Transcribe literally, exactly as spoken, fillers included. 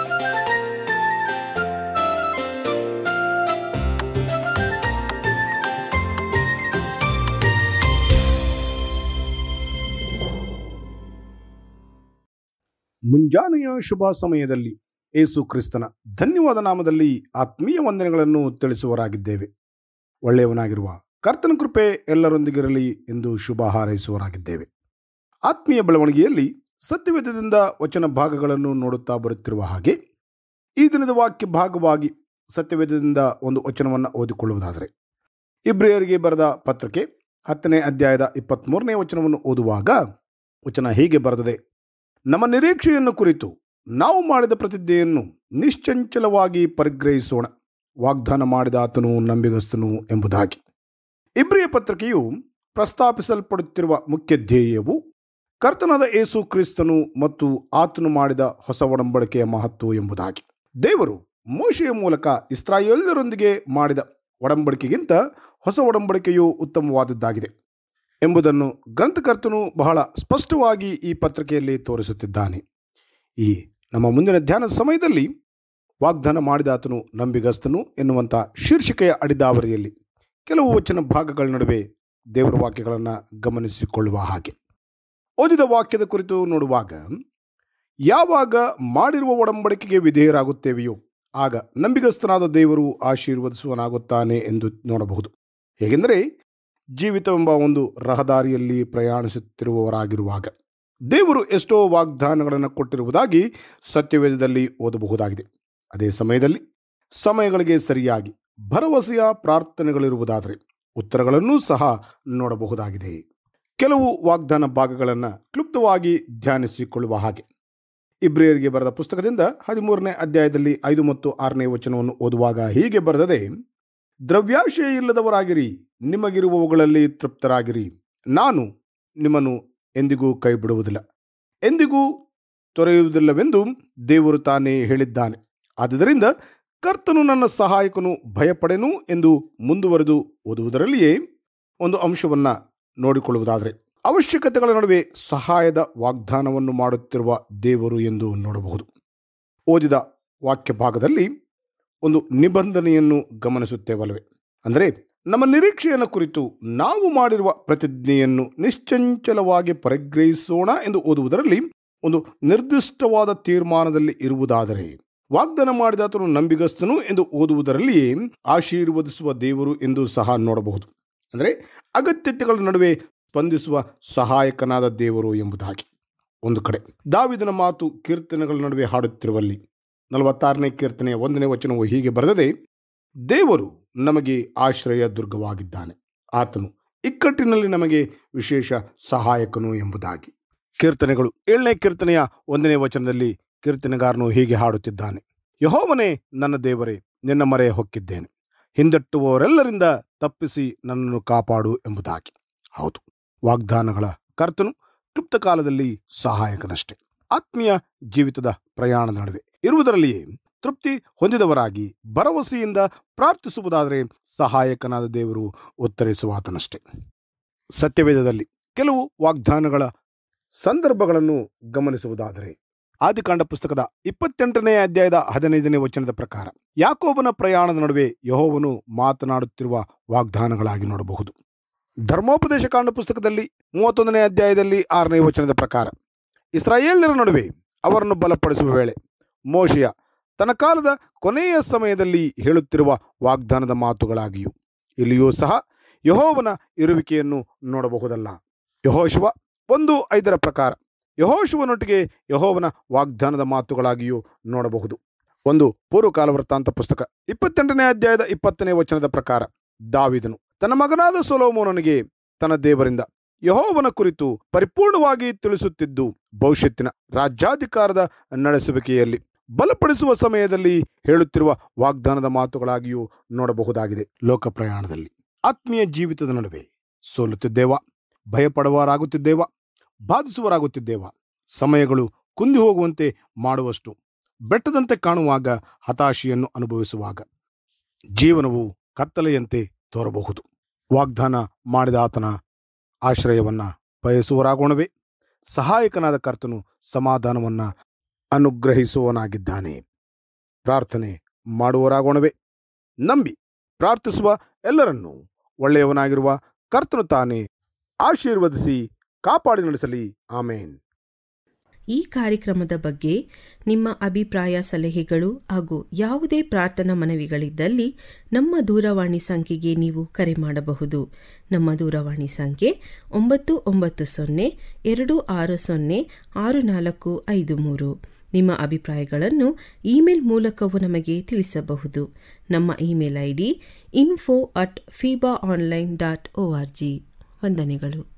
ಮುಂಜಾನೆಯ ಶುಭ ಸಮಯದಲ್ಲಿ ಯೇಸು ಕ್ರಿಸ್ತನ ಧನ್ಯವಾದ ನಾಮದಲ್ಲಿ ಆತ್ಮೀಯ ವಂದನೆಗಳನ್ನು ತಿಳಿಸುವರಾಗಿದ್ದೇವೆ. ಒಳ್ಳೆಯವನಾಗಿರುವ ಕರ್ತನ ಕೃಪೆ ಎಲ್ಲರೊಂದಿಗಿರಲಿ ಎಂದು ಶುಭ ಹಾರೈಸುವರಾಗಿದ್ದೇವೆ. ಆತ್ಮೀಯ ಬೆಳವಣಿಗೆಯಲ್ಲಿ ಸತ್ಯವೇದದಿಂದ ವಚನ ಭಾಗಗಳನ್ನು ನೋಡುತ್ತಾ ಬರುತ್ತಿರುವ ಹಾಗೆ ಈ ದಿನದ ವಾಕ್ಯ ಭಾಗವಾಗಿ ಸತ್ಯವೇದದಿಂದ ಒಂದು ವಚನವನ್ನು ಓದಿಕೊಳ್ಳುವುದಾದರೆ, ಇಬ್ರಿಯರಿಗೆ ಬರೆದ ಪತ್ರಕ್ಕೆ ಹತ್ತನೇ ಅಧ್ಯಾಯದ ಇಪ್ಪತ್ತ್ಮೂರನೇ ವಚನವನ್ನು ಓದುವಾಗ ವಚನ ಹೀಗೆ ಬರೆದಿದೆ: ನಮ್ಮ ನಿರೀಕ್ಷೆಯನ್ನು ಕುರಿತು ನಾವು ಮಾಡಿದ ಪ್ರತಿಜ್ಞೆಯನ್ನು ನಿಶ್ಚಂಚಲವಾಗಿ ಪರಿಗ್ರಹಿಸೋಣ, ವಾಗ್ದಾನ ಮಾಡಿದ ಆತನು ನಂಬಿಗಸ್ತನು ಎಂಬುದಾಗಿ. ಇಬ್ರಿಯ ಪತ್ರಿಕೆಯು ಪ್ರಸ್ತಾಪಿಸಲ್ಪಡುತ್ತಿರುವ ಮುಖ್ಯ ಧ್ಯೇಯವು ಕರ್ತನಾದ ಯೇಸು ಕ್ರಿಸ್ತನು ಮತ್ತು ಆತನು ಮಾಡಿದ ಹೊಸ ಒಡಂಬಡಿಕೆಯ ಮಹತ್ವ ಎಂಬುದಾಗಿ. ದೇವರು ಮೋಶೆಯ ಮೂಲಕ ಇಸ್ರಾಯೇಲ್ಯರೊಂದಿಗೆ ಮಾಡಿದ ಒಡಂಬಡಿಕೆಗಿಂತ ಹೊಸ ಒಡಂಬಡಿಕೆಯು ಉತ್ತಮವಾದದ್ದಾಗಿದೆ ಎಂಬುದನ್ನು ಗ್ರಂಥಕರ್ತನು ಬಹಳ ಸ್ಪಷ್ಟವಾಗಿ ಈ ಪತ್ರಿಕೆಯಲ್ಲಿ ತೋರಿಸುತ್ತಿದ್ದಾನೆ. ಈ ನಮ್ಮ ಮುಂದಿನ ಧ್ಯಾನದ ಸಮಯದಲ್ಲಿ ವಾಗ್ದಾನ ಮಾಡಿದ ಆತನು ನಂಬಿಗಸ್ತನು ಎನ್ನುವಂಥ ಶೀರ್ಷಿಕೆಯ ಅಡಿದಾವರಿಯಲ್ಲಿ ಕೆಲವು ವಚನ ಭಾಗಗಳ ನಡುವೆ ದೇವರ ವಾಕ್ಯಗಳನ್ನು ಗಮನಿಸಿಕೊಳ್ಳುವ ಹಾಗೆ ಓದಿದ ವಾಕ್ಯದ ಕುರಿತು ನೋಡುವಾಗ, ಯಾವಾಗ ಮಾಡಿರುವ ಒಡಂಬಡಿಕೆಗೆ ವಿಧೇಯರಾಗುತ್ತೇವೆಯೋ ಆಗ ನಂಬಿಗಸ್ತನಾದ ದೇವರು ಆಶೀರ್ವದಿಸುವನಾಗುತ್ತಾನೆ ಎಂದು ನೋಡಬಹುದು. ಹೇಗೆಂದರೆ, ಜೀವಿತವೆಂಬ ಒಂದು ರಹದಾರಿಯಲ್ಲಿ ಪ್ರಯಾಣಿಸುತ್ತಿರುವವರಾಗಿರುವಾಗ ದೇವರು ಎಷ್ಟೋ ವಾಗ್ದಾನಗಳನ್ನು ಕೊಟ್ಟಿರುವುದಾಗಿ ಸತ್ಯವೇದದಲ್ಲಿ ಓದಬಹುದಾಗಿದೆ. ಅದೇ ಸಮಯದಲ್ಲಿ ಸಮಯಗಳಿಗೆ ಸರಿಯಾಗಿ ಭರವಸೆಯ ಪ್ರಾರ್ಥನೆಗಳಿರುವುದಾದರೆ ಉತ್ತರಗಳನ್ನೂ ಸಹ ನೋಡಬಹುದಾಗಿದೆ. ಕೆಲವು ವಾಗ್ದಾನ ಭಾಗಗಳನ್ನು ಕ್ಲುಪ್ತವಾಗಿ ಧ್ಯಾನಿಸಿಕೊಳ್ಳುವ ಹಾಗೆ ಇಬ್ರಿಯರಿಗೆ ಬರೆದ ಪುಸ್ತಕದಿಂದ ಹದಿಮೂರನೇ ಅಧ್ಯಾಯದಲ್ಲಿ ಐದು ಮತ್ತು ಆರನೇ ವಚನವನ್ನು ಓದುವಾಗ ಹೀಗೆ ಬರೆದದೆ: ದ್ರವ್ಯಾಶಯ ಇಲ್ಲದವರಾಗಿರಿ, ನಿಮಗಿರುವವುಗಳಲ್ಲಿ ತೃಪ್ತರಾಗಿರಿ. ನಾನು ನಿಮ್ಮನ್ನು ಎಂದಿಗೂ ಕೈ ಬಿಡುವುದಿಲ್ಲ, ಎಂದಿಗೂ ತೊರೆಯುವುದಿಲ್ಲವೆಂದು ದೇವರು ತಾನೇ ಹೇಳಿದ್ದಾನೆ. ಆದುದರಿಂದ ಕರ್ತನು ನನ್ನ ಸಹಾಯಕನು, ಭಯಪಡೆನು ಎಂದು ಮುಂದುವರೆದು ಓದುವುದರಲ್ಲಿಯೇ ಒಂದು ಅಂಶವನ್ನು ನೋಡಿಕೊಳ್ಳುವುದಾದರೆ, ಅವಶ್ಯಕತೆಗಳ ನಡುವೆ ಸಹಾಯದ ವಾಗ್ದಾನವನ್ನು ಮಾಡುತ್ತಿರುವ ದೇವರು ಎಂದು ನೋಡಬಹುದು. ಓದಿದ ವಾಕ್ಯ ಭಾಗದಲ್ಲಿ ಒಂದು ನಿಬಂಧನೆಯನ್ನು ಗಮನಿಸುತ್ತೇವಲ್ಲವೇ? ಅಂದರೆ, ನಮ್ಮ ನಿರೀಕ್ಷೆಯನ್ನು ಕುರಿತು ನಾವು ಮಾಡಿರುವ ಪ್ರತಿಜ್ಞೆಯನ್ನು ನಿಶ್ಚಂಚಲವಾಗಿ ಪರಿಗ್ರಹಿಸೋಣ ಎಂದು ಓದುವುದರಲ್ಲಿ ಒಂದು ನಿರ್ದಿಷ್ಟವಾದ ತೀರ್ಮಾನದಲ್ಲಿ ಇರುವುದಾದರೆ, ವಾಗ್ದಾನ ಮಾಡಿದ ಆತನು ನಂಬಿಗಸ್ತನು ಎಂದು ಓದುವುದರಲ್ಲಿಯೇ ಆಶೀರ್ವದಿಸುವ ದೇವರು ಎಂದು ಸಹ ನೋಡಬಹುದು. ಅಂದರೆ, ಅಗತ್ಯತೆಗಳ ನಡುವೆ ಸ್ಪಂದಿಸುವ ಸಹಾಯಕನಾದ ದೇವರು ಎಂಬುದಾಗಿ. ಒಂದು ಕಡೆ ದಾವೀದನ ಮಾತು ಕೀರ್ತನೆಗಳ ನಡುವೆ ಹಾಡುತ್ತಿರುವಲ್ಲಿ ನಲವತ್ತಾರನೇ ಕೀರ್ತನೆಯ ಒಂದನೇ ವಚನವು ಹೀಗೆ ಬರೆದದೆ: ದೇವರು ನಮಗೆ ಆಶ್ರಯ ದುರ್ಗವಾಗಿದ್ದಾನೆ, ಆತನು ಇಕ್ಕಟ್ಟಿನಲ್ಲಿ ನಮಗೆ ವಿಶೇಷ ಸಹಾಯಕನು ಎಂಬುದಾಗಿ. ಕೀರ್ತನೆಗಳು ಏಳನೇ ಕೀರ್ತನೆಯ ಒಂದನೇ ವಚನದಲ್ಲಿ ಕೀರ್ತನೆಗಾರನು ಹೀಗೆ ಹಾಡುತ್ತಿದ್ದಾನೆ: ಯೆಹೋವನೇ ನನ್ನ ದೇವರೇ, ನಿನ್ನ ಮೊರೆ ಹೊಕ್ಕಿದ್ದೇನೆ, ಹಿಂದಟ್ಟುವವರೆಲ್ಲರಿಂದ ತಪ್ಪಿಸಿ ನನ್ನನ್ನು ಕಾಪಾಡು ಎಂಬುದಾಗಿ. ಹೌದು, ವಾಗ್ದಾನಗಳ ಕರ್ತನು ಕ್ಲುಪ್ತ ಕಾಲದಲ್ಲಿ ಸಹಾಯಕನಷ್ಟೇ. ಆತ್ಮೀಯ ಜೀವಿತದ ಪ್ರಯಾಣದ ನಡುವೆ ಇರುವುದರಲ್ಲಿಯೇ ತೃಪ್ತಿ ಹೊಂದಿದವರಾಗಿ ಭರವಸೆಯಿಂದ ಪ್ರಾರ್ಥಿಸುವುದಾದರೆ ಸಹಾಯಕನಾದ ದೇವರು ಉತ್ತರಿಸುವಾತನಷ್ಟೇ. ಸತ್ಯವೇದದಲ್ಲಿ ಕೆಲವು ವಾಗ್ದಾನಗಳ ಸಂದರ್ಭಗಳನ್ನು ಗಮನಿಸುವುದಾದರೆ, ಆದಿಕಾಂಡ ಪುಸ್ತಕದ ಇಪ್ಪತ್ತೆಂಟನೇ ಅಧ್ಯಾಯದ ಹದಿನೈದನೇ ವಚನದ ಪ್ರಕಾರ ಯಾಕೋಬನ ಪ್ರಯಾಣದ ನಡುವೆ ಯೆಹೋವನು ಮಾತನಾಡುತ್ತಿರುವ ವಾಗ್ದಾನಗಳಾಗಿ ನೋಡಬಹುದು. ಧರ್ಮೋಪದೇಶ ಕಾಂಡ ಪುಸ್ತಕದಲ್ಲಿ ಮೂವತ್ತೊಂದನೇ ಅಧ್ಯಾಯದಲ್ಲಿ ಆರನೇ ವಚನದ ಪ್ರಕಾರ ಇಸ್ರಾಯೇಲ್ಯರ ನಡುವೆ ಅವರನ್ನು ಬಲಪಡಿಸುವ ವೇಳೆ ಮೋಶೆಯ ತನ್ನ ಕಾಲದ ಕೊನೆಯ ಸಮಯದಲ್ಲಿ ಹೇಳುತ್ತಿರುವ ವಾಗ್ದಾನದ ಮಾತುಗಳಾಗಿಯೂ ಇಲ್ಲಿಯೂ ಸಹ ಯೆಹೋವನ ಇರುವಿಕೆಯನ್ನು ನೋಡಬಹುದಲ್ಲ. ಯೆಹೋಶುವ ಒಂದು ಐದರ ಪ್ರಕಾರ ಯೆಹೋಶುವನೊಟ್ಟಿಗೆ ಯೆಹೋವನ ವಾಗ್ದಾನದ ಮಾತುಗಳಾಗಿಯೂ ನೋಡಬಹುದು. ಒಂದು ಪೂರ್ವಕಾಲ ವೃತ್ತಾಂತ ಪುಸ್ತಕ ಇಪ್ಪತ್ತೆಂಟನೇ ಅಧ್ಯಾಯದ ಇಪ್ಪತ್ತನೇ ವಚನದ ಪ್ರಕಾರ ದಾವೀದನು ತನ್ನ ಮಗನಾದ ಸೊಲೊಮೋನನಿಗೆ ತನ್ನ ದೇವರಿಂದ ಯೆಹೋವನ ಕುರಿತು ಪರಿಪೂರ್ಣವಾಗಿ ತಿಳಿಸುತ್ತಿದ್ದು ಭವಿಷ್ಯತ್ತಿನ ರಾಜ್ಯಾಧಿಕಾರದ ನಡೆಸುವಿಕೆಯಲ್ಲಿ ಬಲಪಡಿಸುವ ಸಮಯದಲ್ಲಿ ಹೇಳುತ್ತಿರುವ ವಾಗ್ದಾನದ ಮಾತುಗಳಾಗಿಯೂ ನೋಡಬಹುದಾಗಿದೆ. ಲೋಕ ಪ್ರಯಾಣದಲ್ಲಿ ಆತ್ಮೀಯ ಜೀವಿತದ ನಡುವೆ ಸೋಲುತ್ತಿದ್ದೇವಾ, ಭಯಪಡುವವರಾಗುತ್ತಿದ್ದೇವಾ, ಬಾಧಿಸುವರಾಗುತ್ತಿದ್ದೇವಾ, ಸಮಯಗಳು ಕುಂದಿ ಹೋಗುವಂತೆ ಮಾಡುವಷ್ಟು ಬೆಟ್ಟದಂತೆ ಕಾಣುವಾಗ, ಹತಾಶೆಯನ್ನು ಅನುಭವಿಸುವಾಗ ಜೀವನವು ಕತ್ತಲೆಯಂತೆ ತೋರಬಹುದು. ವಾಗ್ದಾನ ಮಾಡಿದ ಆತನ ಆಶ್ರಯವನ್ನ ಬಯಸುವರಾಗೋಣವೇ? ಸಹಾಯಕನಾದ ಕರ್ತನು ಸಮಾಧಾನವನ್ನ ಅನುಗ್ರಹಿಸುವನಾಗಿದ್ದಾನೆ. ಪ್ರಾರ್ಥನೆ ಮಾಡುವವರಾಗೋಣವೇ. ನಂಬಿ ಪ್ರಾರ್ಥಿಸುವ ಎಲ್ಲರನ್ನೂ ಒಳ್ಳೆಯವನಾಗಿರುವ ಕರ್ತನು ತಾನೇ ಆಶೀರ್ವದಿಸಿ ಕಾಪಾಡಿ ನಡೆಸಲಿ. ಆಮೇನ್. ಈ ಕಾರ್ಯಕ್ರಮದ ಬಗ್ಗೆ ನಿಮ್ಮ ಅಭಿಪ್ರಾಯ, ಸಲಹೆಗಳು ಹಾಗೂ ಯಾವುದೇ ಪ್ರಾರ್ಥನಾ ಮನವಿಗಳಿದ್ದಲ್ಲಿ ನಮ್ಮ ದೂರವಾಣಿ ಸಂಖ್ಯೆಗೆ ನೀವು ಕರೆ ಮಾಡಬಹುದು. ನಮ್ಮ ದೂರವಾಣಿ ಸಂಖ್ಯೆ ಒಂಬತ್ತು ಒಂಬತ್ತು ಸೊನ್ನೆ ಎರಡು ಆರು ಸೊನ್ನೆ ಆರು ನಾಲ್ಕು ಐದು ಮೂರು. ನಿಮ್ಮ ಅಭಿಪ್ರಾಯಗಳನ್ನು ಇಮೇಲ್ ಮೂಲಕವೂ ನಮಗೆ ತಿಳಿಸಬಹುದು. ನಮ್ಮ email I D info at fiba online dot O R G. ವಂದನೆಗಳು.